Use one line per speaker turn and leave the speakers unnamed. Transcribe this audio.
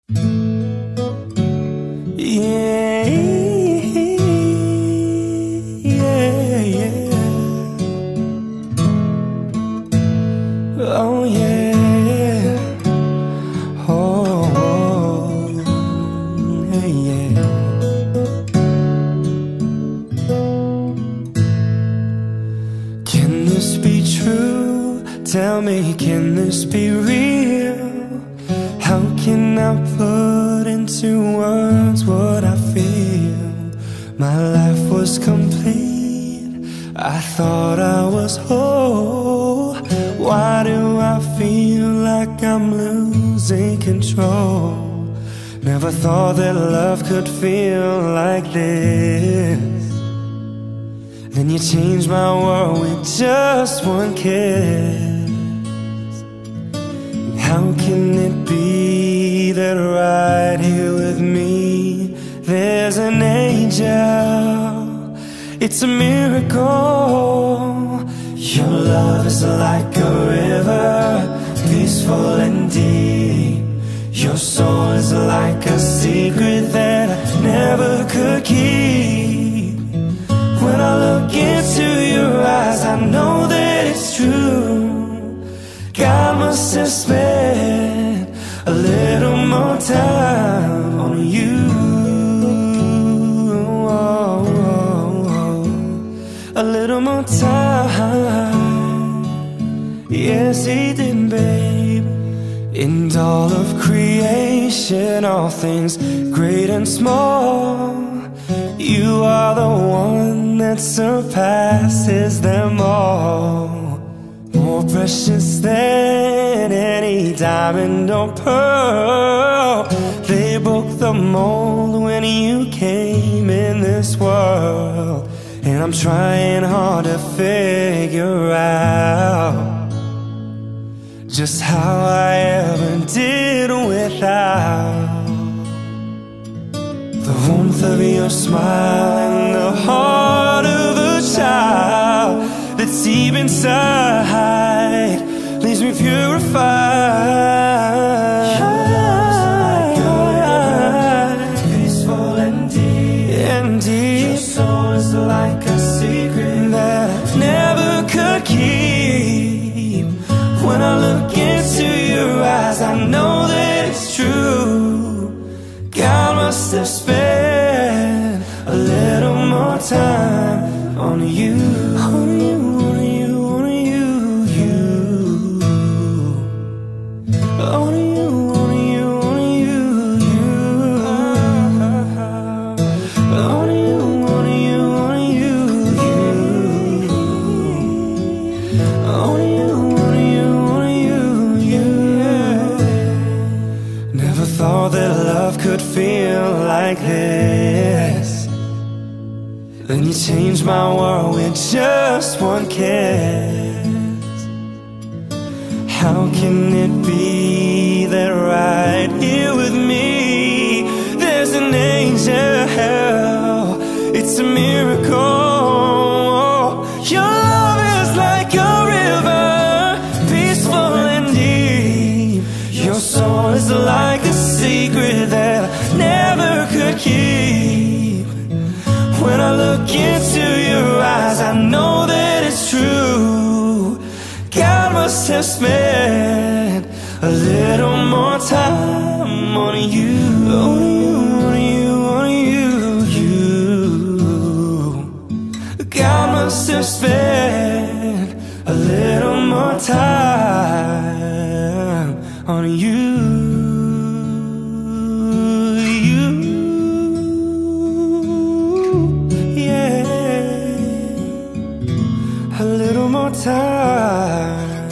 Yeah, yeah, yeah. Oh yeah. Oh, yeah, yeah. Can this be true? Tell me, can this be real? How can I put into words what I feel? My life was complete, I thought I was whole. Why do I feel like I'm losing control? Never thought that love could feel like this. Then you changed my world with just one kiss. How can it be that right here with me there's an angel? It's a miracle. Your love is like a river, peaceful and deep. Your soul is like a secret that I never could keep. When I look into your eyes, I know that it's true. God must have spent a little more time on you. A little more time. Yes, he did, babe. In all of creation, all things great and small, you are the one that surpasses them all. More precious than any diamond or pearl. They broke the mold when you came in this world. And I'm trying hard to figure out just how I ever did without the warmth of your smile and the heart of a child that's deep inside, leaves me purified. Your love's like a river, peaceful and deep. Your soul is like a secret that I never could keep. When I look into your eyes, I know that it's true. God must have spent a little more time on you. On you, on you, on you, you. On you, on you, on you, you. On you, on you, on you, you. On you, on you, on you, you. Never thought that love could feel like this. Then you changed my world with just one kiss. How can it be that right here with me there's an angel? It's a miracle. Your love is like a river, peaceful and deep. Your soul is like a secret that I never could keep. When I look into your eyes, I know that it's true. God must have spent a little more time on you. On you, on you, on you, you. God must have spent a little more time on you. A little more time.